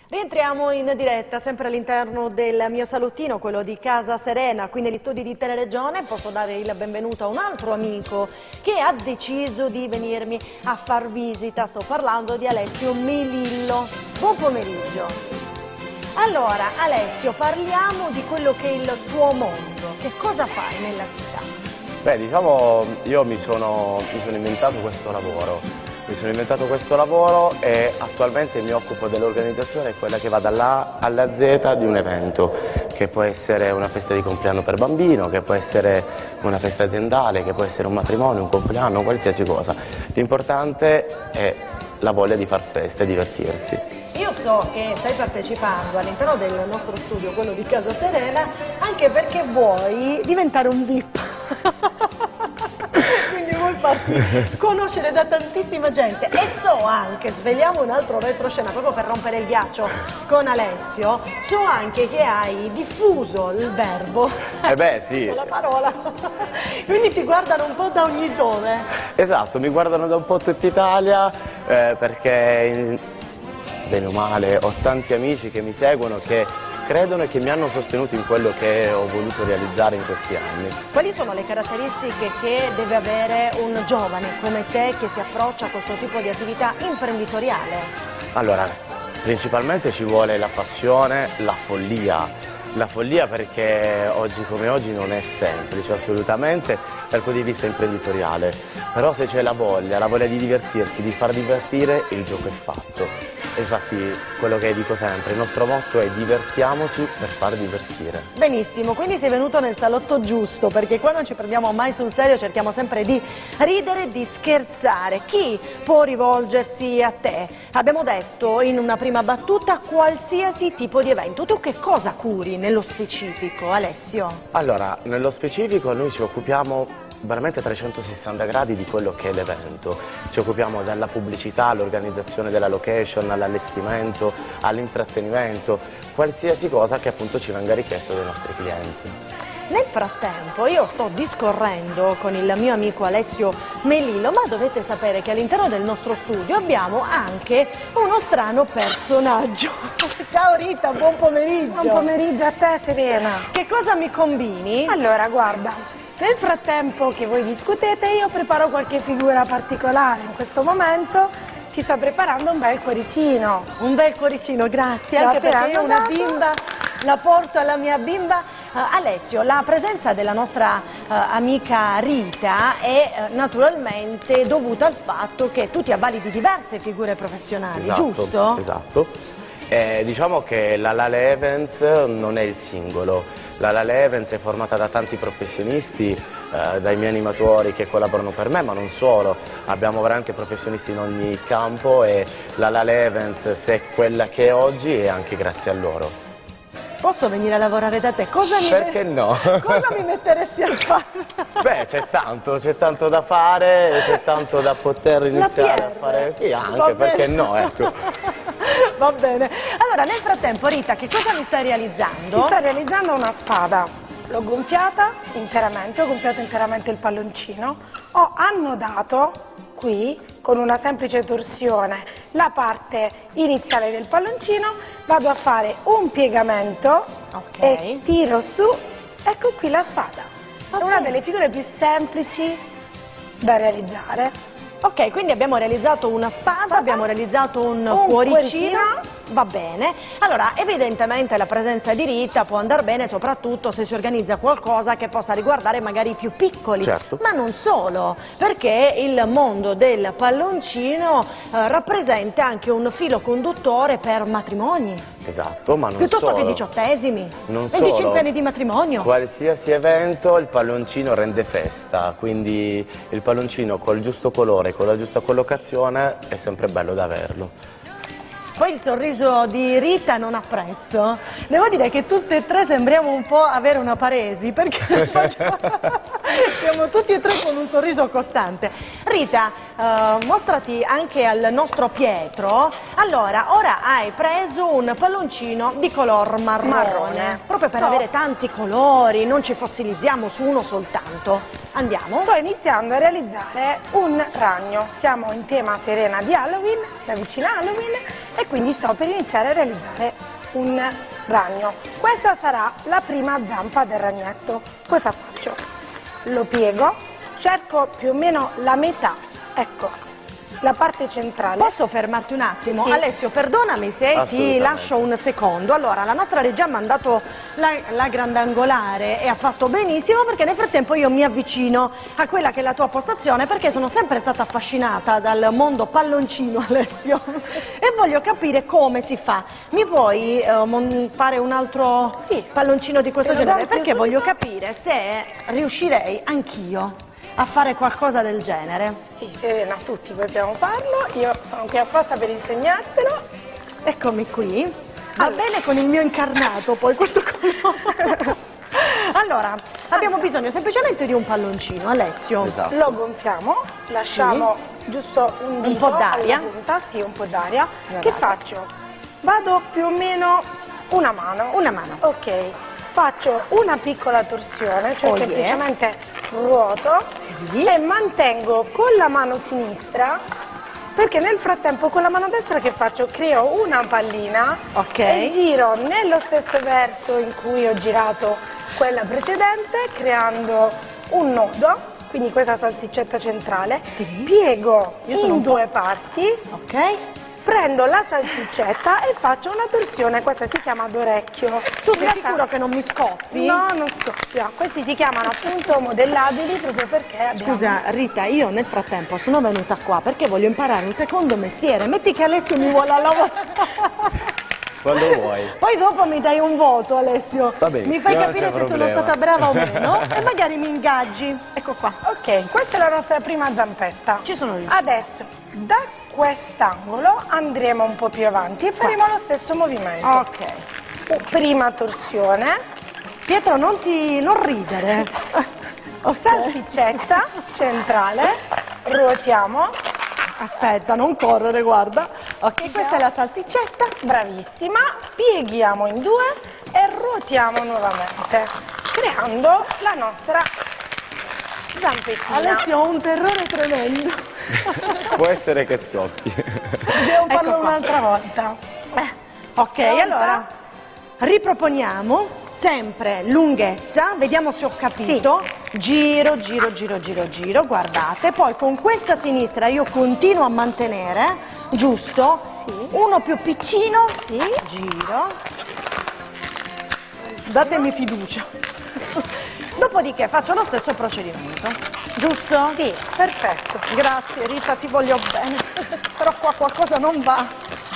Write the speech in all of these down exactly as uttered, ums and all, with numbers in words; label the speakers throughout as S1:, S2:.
S1: Rientriamo in diretta, sempre all'interno del mio salottino, quello di Casa Serena, qui negli studi di Teleregione. Posso dare il benvenuto a un altro amico che ha deciso di venirmi a far visita. Sto parlando di Alessio Melillo. Buon pomeriggio. Allora, Alessio, parliamo di quello che è il tuo mondo. Che cosa fai nella città?
S2: Beh, diciamo, io mi sono, mi sono inventato questo lavoro. Mi sono inventato questo lavoro e attualmente mi occupo dell'organizzazione, quella che va dall'A alla Z di un evento, che può essere una festa di compleanno per bambino, che può essere una festa aziendale, che può essere un matrimonio, un compleanno, qualsiasi cosa. L'importante è la voglia di far festa e divertirsi.
S1: Io so che stai partecipando all'interno del nostro studio, quello di Casa Serena, anche perché vuoi diventare un V I P. Quindi vuoi farti conoscere da tantissima gente. E so anche, sveliamo un altro retroscena proprio per rompere il ghiaccio con Alessio, so anche che hai diffuso il verbo,
S2: Eh beh, sì.
S1: la parola, quindi ti guardano un po' da ogni dove.
S2: Esatto, mi guardano da un po' tutta Italia, eh, perché in, bene o male ho tanti amici che mi seguono, che credono e che mi hanno sostenuto in quello che ho voluto realizzare in questi anni.
S1: Quali sono le caratteristiche che deve avere un giovane come te che si approccia a questo tipo di attività imprenditoriale?
S2: Allora, principalmente ci vuole la passione, la follia. La follia perché oggi come oggi non è semplice assolutamente dal punto di vista imprenditoriale, però se c'è la voglia, la voglia di divertirsi, di far divertire, il gioco è fatto. Infatti quello che dico sempre, il nostro motto è divertiamoci per far divertire.
S1: Benissimo, quindi sei venuto nel salotto giusto, perché qua non ci prendiamo mai sul serio, cerchiamo sempre di ridere, di scherzare. Chi può rivolgersi a te? Abbiamo detto in una prima battuta qualsiasi tipo di evento. Tu che cosa curi nello specifico, Alessio?
S2: Allora, nello specifico noi ci occupiamo veramente a trecentosessanta gradi di quello che è l'evento. Ci occupiamo dalla pubblicità, all'organizzazione della location, all'allestimento, all'intrattenimento, qualsiasi cosa che appunto ci venga richiesto dai nostri clienti.
S1: Nel frattempo io sto discorrendo con il mio amico Alessio Melillo, ma dovete sapere che all'interno del nostro studio abbiamo anche uno strano personaggio. Ciao Rita, buon pomeriggio.
S3: Buon pomeriggio a te, Serena.
S1: Che cosa mi combini?
S3: Allora, guarda, nel frattempo che voi discutete io preparo qualche figura particolare. In questo momento ci sto preparando un bel cuoricino.
S1: Un bel cuoricino, grazie,
S3: L'ho
S1: anche perché
S3: appena
S1: io una
S3: dato.
S1: bimba la porto alla mia bimba. Uh, Alessio, la presenza della nostra uh, amica Rita è uh, naturalmente dovuta al fatto che tu ti avvali di diverse figure professionali,
S2: Esatto,
S1: giusto?
S2: Esatto. Eh, diciamo che la Lale Events non è il singolo. La Lale Events è formata da tanti professionisti, eh, dai miei animatori che collaborano per me, ma non solo. Abbiamo veramente professionisti in ogni campo e la Lale Events, se è quella che è oggi, è anche grazie a loro.
S1: Posso venire a lavorare da te? Cosa mi
S2: Perché no?
S1: Cosa mi metteresti a fare?
S2: Beh, c'è tanto, c'è tanto da fare, c'è tanto da poter iniziare a fare. Sì, anche, perché no, ecco.
S1: Va bene. Allora, nel frattempo, Rita, che cosa mi stai realizzando?
S3: Ti sto realizzando una spada. L'ho gonfiata interamente, ho gonfiato interamente il palloncino, ho annodato qui con una semplice torsione la parte iniziale del palloncino, vado a fare un piegamento,
S1: okay,
S3: e tiro su, ecco qui la spada. È una delle figure più semplici da realizzare.
S1: Ok, quindi abbiamo realizzato una spada, spada. abbiamo realizzato un,
S3: un
S1: cuoricino.
S3: cuoricino.
S1: Va bene, allora evidentemente la presenza di Rita può andare bene soprattutto se si organizza qualcosa che possa riguardare magari i più piccoli,
S2: certo,
S1: ma non solo, perché il mondo del palloncino eh, rappresenta anche un filo conduttore per matrimoni.
S2: Esatto, ma non
S1: piuttosto
S2: solo.
S1: che diciottesimi,
S2: non
S1: venticinque
S2: solo.
S1: anni di matrimonio.
S2: Qualsiasi evento il palloncino rende festa, quindi il palloncino col giusto colore, con la giusta collocazione è sempre bello da averlo.
S1: Poi il sorriso di Rita non ha prezzo. Devo dire che tutte e tre sembriamo un po' avere una paresi, perché facciamo... siamo tutti e tre con un sorriso costante. Rita, eh, mostrati anche al nostro Pietro. Allora, ora hai preso un palloncino di color marrone,
S3: Marrone.
S1: proprio per
S3: No.
S1: avere tanti colori, non ci fossilizziamo su uno soltanto. Andiamo?
S3: Sto iniziando a realizzare un ragno. Siamo in tema Serena di Halloween, si avvicina Halloween e quindi sto per iniziare a realizzare un ragno. Questa sarà la prima zampa del ragnetto. Cosa faccio? Lo piego, cerco più o meno la metà, ecco, la parte centrale.
S1: Posso fermarti un attimo?
S3: Sì.
S1: Alessio, perdonami se ti
S2: Assolutamente.
S1: lascio un secondo. Allora, la nostra regia ha mandato la, la grandangolare e ha fatto benissimo, perché nel frattempo io mi avvicino a quella che è la tua postazione, perché sono sempre stata affascinata dal mondo palloncino, Alessio, e voglio capire come si fa. Mi puoi eh, mon- fare un altro
S3: Sì.
S1: palloncino di questo
S3: Te lo
S1: genere?
S3: do
S1: Perché
S3: subito.
S1: voglio capire se riuscirei anch'io a fare qualcosa del genere.
S3: Sì, Serena, tutti possiamo farlo, io sono qui apposta per insegnartelo.
S1: Eccomi qui, va
S3: Allora.
S1: bene con il mio incarnato poi questo colore. Allora, abbiamo bisogno semplicemente di un palloncino, Alessio.
S2: Esatto.
S3: Lo gonfiamo, lasciamo giusto un dito
S1: po' d'aria.
S3: alla punta, sì, un po' d'aria.
S1: Guardate.
S3: Che faccio? Vado più o meno una mano.
S1: Una mano.
S3: Ok, faccio una piccola torsione, cioè
S1: Oh, yeah.
S3: semplicemente ruoto
S1: Sì.
S3: e mantengo con la mano sinistra, perché nel frattempo con la mano destra che faccio? Creo una pallina
S1: Ok.
S3: e giro nello stesso verso in cui ho girato quella precedente, creando un nodo, quindi questa salsiccetta centrale,
S1: Sì.
S3: piego
S1: Io sono
S3: in
S1: un po'-
S3: due parti,
S1: Ok?
S3: prendo la salsiccetta e faccio una torsione, questa si chiama d'orecchio.
S1: Tu
S3: In
S1: sei
S3: realtà-
S1: sicuro che non mi scoppi?
S3: No, non scoppia. Questi si chiamano appunto modellabili proprio perché abbiamo...
S1: Scusa Rita, io nel frattempo sono venuta qua perché voglio imparare un secondo mestiere. Metti che Alessio mi vuole lavorare.
S2: Quando vuoi.
S1: Poi dopo mi dai un voto, Alessio.
S2: Va bene,
S1: Mi fai
S2: non
S1: capire
S2: c'è
S1: se sono
S2: problema.
S1: stata brava o meno e magari mi ingaggi. Ecco qua.
S3: Ok, questa è la nostra prima zampetta.
S1: Ci sono io.
S3: Adesso, da quest'angolo andremo un po' più avanti e faremo lo stesso movimento.
S1: Ok.
S3: Uh, Prima torsione,
S1: Pietro, non ti non ridere. Ok.
S3: salsiccetta centrale, ruotiamo,
S1: Aspetta, non correre, guarda. Ok, questa è la salsiccetta.
S3: bravissima, pieghiamo in due e ruotiamo nuovamente, creando la nostra zampettina.
S1: Alessio, ho un terrore tremendo.
S2: Può essere che scoppi.
S3: Devo farlo
S1: Ecco qua.
S3: un'altra volta.
S1: Eh, ok,
S3: Pronta?
S1: allora riproponiamo sempre lunghezza, vediamo se ho capito. Giro, giro, giro, giro, giro, guardate. Poi con questa sinistra io continuo a mantenere, giusto?
S3: Sì.
S1: Uno più piccino,
S3: Sì.
S1: giro. Datemi fiducia. Dopodiché faccio lo stesso procedimento, giusto?
S3: Sì, perfetto.
S1: Grazie Rita, ti voglio bene, però qua qualcosa non va.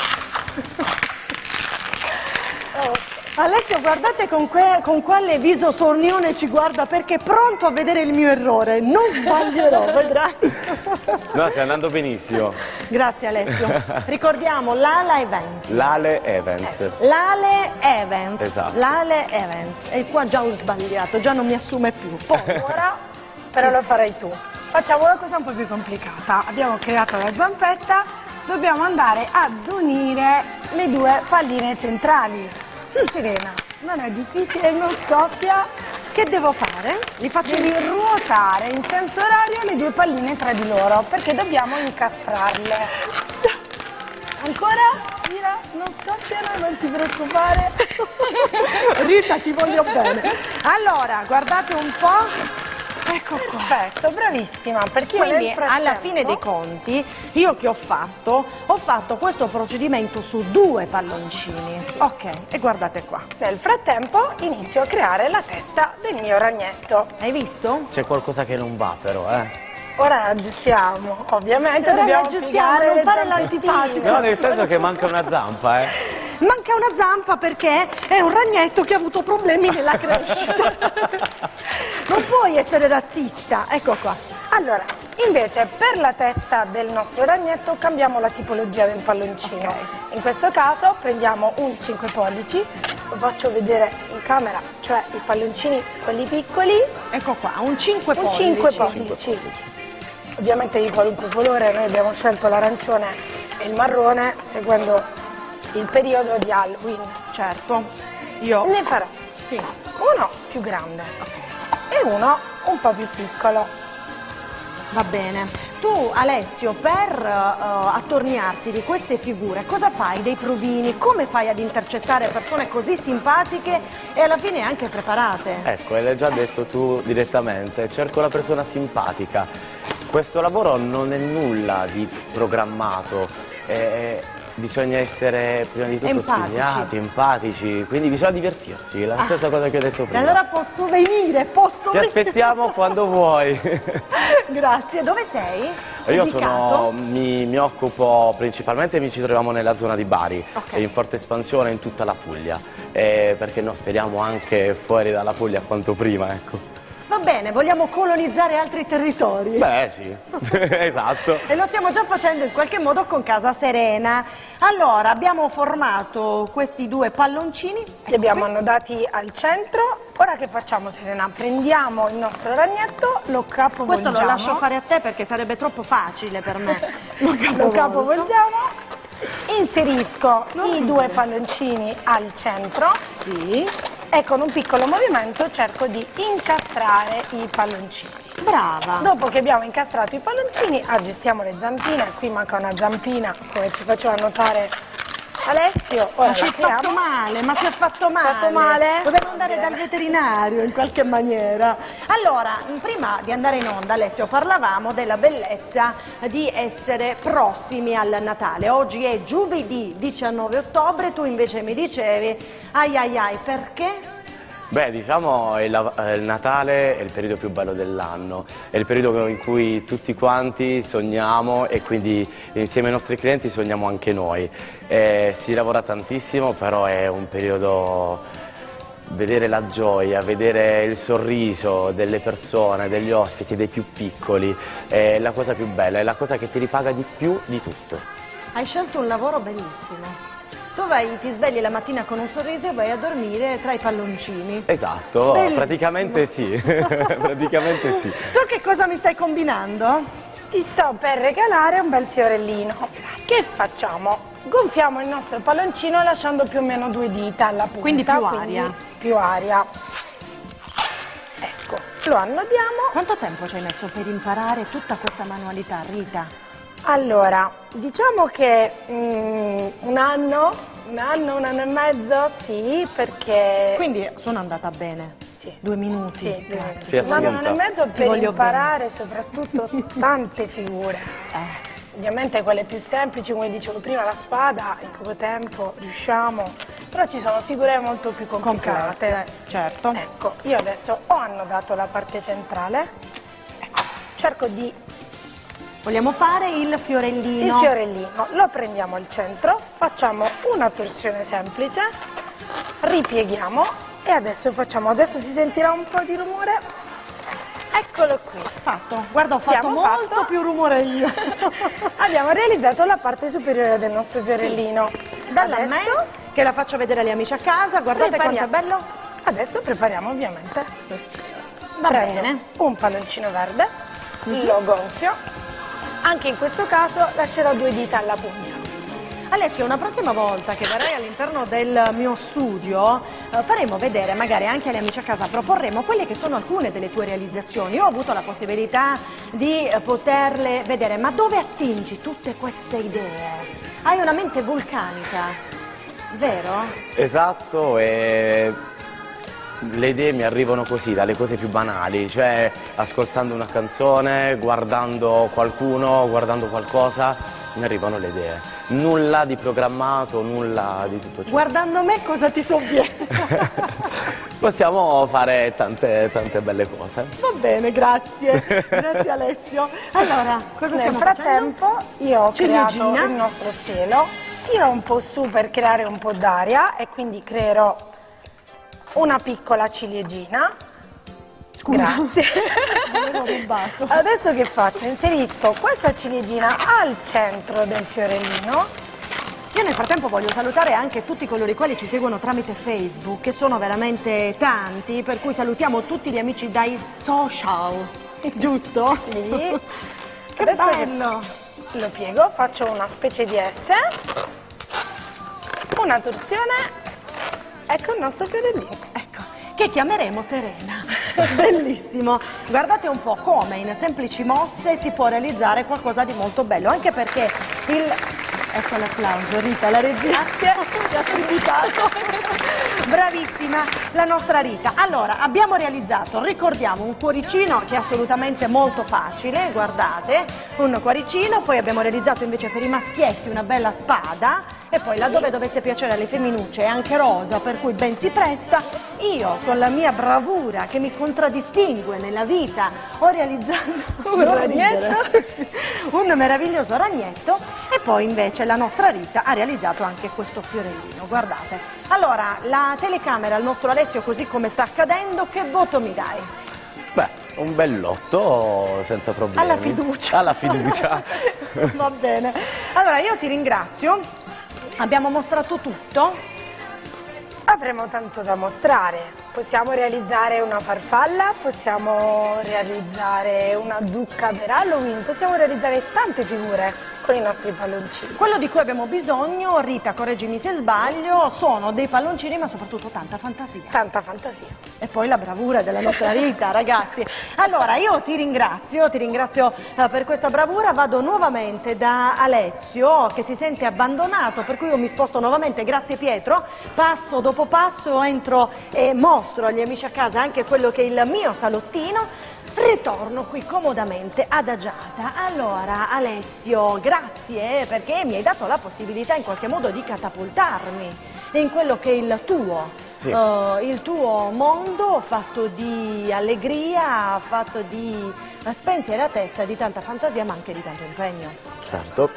S3: Oh,
S1: Alessio, guardate con, que- con quale viso sornione ci guarda, perché è pronto a vedere il mio errore. Non sbaglierò, vedrai.
S2: No, stai andando benissimo.
S1: Grazie Alessio. Ricordiamo l'Ala Events.
S2: L'Ale Evans.
S1: L'Ale Events.
S2: Esatto.
S1: L'Ale Events. E qua già ho sbagliato, già non mi assume più. Poi,
S3: ora però lo farai tu. Facciamo una cosa un po' più complicata. Abbiamo creato la zampetta, dobbiamo andare ad unire le due palline centrali. Serena, non è difficile, non scoppia.
S1: che devo fare? Li faccio
S3: Devi ruotare in senso orario le due palline tra di loro, perché dobbiamo incastrarle. Ancora? Gira, non scoppiano, non ti preoccupare.
S1: Rita, ti voglio bene. Allora, guardate un po'. Ecco qua.
S3: Perfetto, bravissima, perché io
S1: Quindi
S3: nel frattempo-
S1: alla fine dei conti io che ho fatto? Ho fatto questo procedimento su due palloncini. Ok, e guardate qua.
S3: Nel frattempo inizio a creare la testa del mio ragnetto.
S1: Hai visto?
S2: C'è qualcosa che non va però, eh.
S3: Ora aggiustiamo, ovviamente
S1: Ora
S3: dobbiamo
S1: aggiustiamo,
S3: piegare
S1: non
S3: le
S1: fare
S3: zampette.
S1: l'antipatico.
S2: No, nel senso che manca una zampa, eh.
S1: Manca una zampa perché è un ragnetto che ha avuto problemi nella crescita. Non puoi essere razzista. Ecco qua.
S3: Allora, invece per la testa del nostro ragnetto cambiamo la tipologia del palloncino.
S1: Ok.
S3: In questo caso prendiamo un cinque pollici, lo faccio vedere in camera, cioè i palloncini quelli piccoli,
S1: Ecco qua, un cinque
S3: un
S1: pollici.
S3: cinque pollici. ovviamente di qualunque colore. Noi abbiamo scelto l'arancione e il marrone seguendo il periodo di Halloween.
S1: Certo, io...
S3: Ne farò
S1: Sì.
S3: uno più grande e uno un po' più piccolo.
S1: Va bene. Tu, Alessio, per uh, attorniarti di queste figure, cosa fai? Dei provini? Come fai ad intercettare persone così simpatiche e alla fine anche preparate?
S2: Ecco, e l'hai già detto tu direttamente, cerco la persona simpatica. Questo lavoro non è nulla di programmato, eh, bisogna essere prima di tutto
S1: Empatici.
S2: studiati, empatici, quindi bisogna divertirsi, è la stessa
S1: Ah.
S2: cosa che ho detto
S1: E
S2: prima.
S1: allora posso venire, posso
S2: Ti
S1: venire?
S2: aspettiamo quando vuoi.
S1: Grazie, dove sei?
S2: Io
S1: Ubicato?
S2: sono, mi, mi occupo principalmente, mi ci troviamo nella zona di Bari,
S1: Ok.
S2: e in forte espansione in tutta la Puglia, eh, perché no, speriamo anche fuori dalla Puglia quanto prima, ecco.
S1: Va bene, vogliamo colonizzare altri territori?
S2: Beh sì, esatto.
S1: E lo stiamo già facendo in qualche modo con Casa Serena. Allora, abbiamo formato questi due palloncini.
S3: Li abbiamo annodati al centro. Ora che facciamo, Serena? Prendiamo il nostro ragnetto, lo capovolgiamo.
S1: Questo lo lascio fare a te perché sarebbe troppo facile per me. Lo
S3: Lo
S1: capovolgo.
S3: capovolgiamo, inserisco i due palloncini al centro.
S1: Sì.
S3: E con un piccolo movimento cerco di incastrare i palloncini.
S1: Brava.
S3: Dopo che abbiamo incastrato i palloncini, aggiustiamo le zampine. Qui manca una zampina, come ci faceva notare Alessio. Ora
S1: Ma si
S3: la
S1: è
S3: creiamo.
S1: fatto male, ma si è fatto male.
S3: Fatto male?
S1: Dovevo andare
S3: Bene.
S1: dal veterinario in qualche maniera. Allora, prima di andare in onda, Alessio, parlavamo della bellezza di essere prossimi al Natale. Oggi è giovedì diciannove ottobre, tu invece mi dicevi, ai ai ai, perché?
S2: Beh, diciamo il, il Natale è il periodo più bello dell'anno, è il periodo in cui tutti quanti sogniamo e quindi insieme ai nostri clienti sogniamo anche noi. Eh, si lavora tantissimo, però è un periodo, vedere la gioia, vedere il sorriso delle persone, degli ospiti, dei più piccoli, è la cosa più bella, è la cosa che ti ripaga di più di tutto.
S1: Hai scelto un lavoro bellissimo. Tu vai, ti svegli la mattina con un sorriso e vai a dormire tra i palloncini.
S2: Esatto,
S1: Bellissimo.
S2: praticamente sì, praticamente sì.
S1: Tu che cosa mi stai combinando?
S3: Ti sto per regalare un bel fiorellino. Che facciamo? Gonfiamo il nostro palloncino lasciando più o meno due dita alla punta.
S1: Quindi più aria.
S3: Più aria. Ecco, lo annodiamo.
S1: Quanto tempo ci hai messo per imparare tutta questa manualità, Rita?
S3: Allora, diciamo che mm, un anno, un anno, un anno e mezzo, sì, perché...
S1: Quindi sono andata bene.
S3: Sì.
S1: Due minuti.
S3: Sì, due minuti.
S2: Si
S3: un anno, un anno e mezzo
S1: Ti
S3: per
S1: voglio
S3: imparare soprattutto tante figure.
S1: Eh.
S3: Ovviamente quelle più semplici, come dicevo prima, la spada, in poco tempo riusciamo, però ci sono figure molto più complicate.
S1: Complesse, certo.
S3: Ecco, io adesso ho annodato la parte centrale, ecco, cerco di...
S1: Vogliamo fare il fiorellino.
S3: Il fiorellino, lo prendiamo al centro, facciamo una torsione semplice, ripieghiamo e adesso facciamo, adesso si sentirà un po' di rumore, eccolo qui.
S1: Fatto. Guarda, ho fatto
S3: Abbiamo
S1: molto
S3: fatto.
S1: più rumore io.
S3: Abbiamo realizzato la parte superiore del nostro fiorellino.
S1: Dalla
S3: Adesso
S1: me, che la faccio vedere agli amici a casa, guardate quanto è
S3: prepariamo-
S1: bello.
S3: Adesso prepariamo ovviamente.
S1: Va
S3: Prendo
S1: bene.
S3: un palloncino verde,
S1: Mhm.
S3: lo gonfio, anche in questo caso lascerò due dita alla punta.
S1: Alessio, una prossima volta che verrai all'interno del mio studio eh, faremo vedere magari anche agli amici a casa, proporremo quelle che sono alcune delle tue realizzazioni. Io ho avuto la possibilità di eh, poterle vedere, ma dove attingi tutte queste idee? Hai una mente vulcanica, vero?
S2: Esatto, e le idee mi arrivano così, dalle cose più banali, cioè ascoltando una canzone, guardando qualcuno, guardando qualcosa, mi arrivano le idee. Nulla di programmato, nulla di tutto ciò.
S1: Guardando me cosa ti sovviene?
S2: Possiamo fare tante, tante belle cose.
S1: Va bene, grazie. Grazie Alessio. Allora, cosa
S3: Nel
S1: stiamo
S3: frattempo io ho creato
S1: Ciliegina.
S3: il nostro stelo, tiro un po' su per creare un po' d'aria e quindi creerò una piccola ciliegina.
S1: Scusa.
S3: Grazie.
S1: Avevo rubato.
S3: Adesso che faccio? Inserisco questa ciliegina al centro del fiorellino.
S1: Io nel frattempo voglio salutare anche tutti coloro i quali ci seguono tramite Facebook, che sono veramente tanti, per cui salutiamo tutti gli amici dai social, giusto?
S3: Sì.
S1: Che
S3: Adesso
S1: bello!
S3: che lo piego, faccio una specie di S, una torsione, ecco il nostro fiorellino.
S1: Ecco, che chiameremo Serena. Bellissimo. Guardate un po' come in semplici mosse si può realizzare qualcosa di molto bello, anche perché il... Ecco l'applauso, Rita, la regia ti ha tributato. Bravissima la nostra Rita. Allora, abbiamo realizzato, ricordiamo, un cuoricino che è assolutamente molto facile, guardate, un cuoricino, poi abbiamo realizzato invece per i maschietti una bella spada, e poi laddove dovesse piacere alle femminucce è anche rosa, per cui ben si presta. Io con la mia bravura che mi contraddistingue nella vita ho realizzato un ragnetto, un meraviglioso ragnetto, e poi invece la nostra Rita ha realizzato anche questo fiorellino, guardate. Allora, la telecamera al nostro Alessio, così come sta accadendo, che voto mi dai?
S2: Beh, un bell'otto senza problemi.
S1: Alla fiducia.
S2: Alla fiducia.
S1: Va bene. Allora, io ti ringrazio, abbiamo mostrato tutto.
S3: Avremo tanto da mostrare, possiamo realizzare una farfalla, possiamo realizzare una zucca per Halloween, possiamo realizzare tante figure con i nostri palloncini.
S1: Quello di cui abbiamo bisogno, Rita, correggimi se sbaglio, sono dei palloncini ma soprattutto tanta fantasia.
S3: Tanta fantasia.
S1: E poi la bravura della nostra Rita, ragazzi. Allora, io ti ringrazio, ti ringrazio eh, per questa bravura, vado nuovamente da Alessio che si sente abbandonato, per cui io mi sposto nuovamente, grazie Pietro, passo dopo passo, entro e mostro agli amici a casa anche quello che è il mio salottino. Ritorno qui comodamente adagiata. Allora Alessio, grazie perché mi hai dato la possibilità in qualche modo di catapultarmi in quello che è il tuo,
S2: sì.
S1: uh, il tuo mondo fatto di allegria, fatto di spensieratezza, di tanta fantasia ma anche di tanto impegno.
S2: Certo,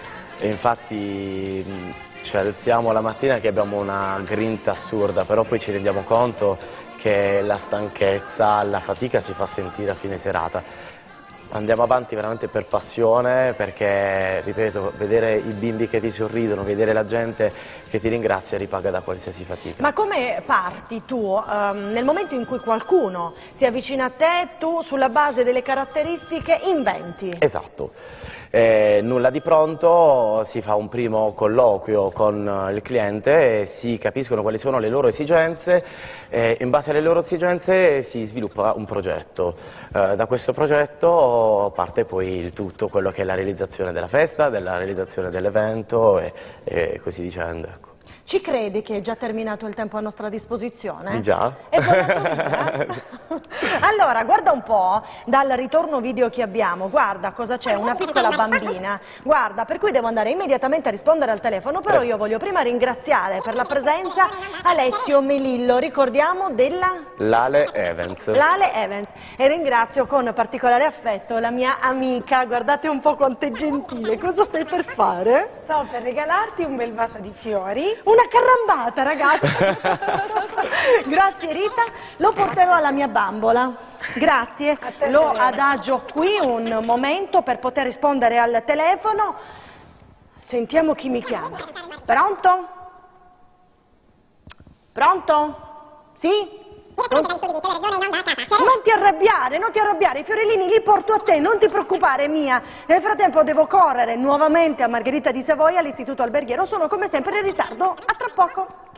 S2: e infatti mh, ci alziamo la mattina che abbiamo una grinta assurda, però poi ci rendiamo conto che la stanchezza, la fatica si fa sentire a fine serata. Andiamo avanti veramente per passione, perché, ripeto, vedere i bimbi che ti sorridono, vedere la gente che ti ringrazia ripaga da qualsiasi fatica.
S1: Ma come parti tu? Um, nel momento in cui qualcuno si avvicina a te, tu sulla base delle caratteristiche inventi?
S2: Esatto. Eh, nulla di pronto, si fa un primo colloquio con il cliente, e si capiscono quali sono le loro esigenze, e in base alle loro esigenze si sviluppa un progetto. Eh, da questo progetto parte poi il tutto, quello che è la realizzazione della festa, della realizzazione dell'evento e, e così dicendo. Ecco.
S1: Ci credi che è già terminato il tempo a nostra disposizione?
S2: Già.
S1: E buona vita. Allora, guarda un po' dal ritorno video che abbiamo, guarda cosa c'è, una piccola bambina, guarda, per cui devo andare immediatamente a rispondere al telefono, però io voglio prima ringraziare per la presenza Alessio Melillo, ricordiamo della...
S2: Lale Events.
S1: Lale Events, e ringrazio con particolare affetto la mia amica, guardate un po' quanto è gentile, cosa stai per fare?
S3: Sto per regalarti un bel vaso di fiori.
S1: Una carambata, ragazzi! Grazie Rita, lo porterò alla mia bambola. Grazie, lo adagio qui un momento per poter rispondere al telefono. Sentiamo chi mi chiama. Pronto? Pronto? Sì? Non... non ti arrabbiare, non ti arrabbiare, i fiorellini li porto a te, non ti preoccupare mia. Nel frattempo devo correre nuovamente a Margherita di Savoia all'Istituto Alberghiero, sono come sempre in ritardo, a tra poco.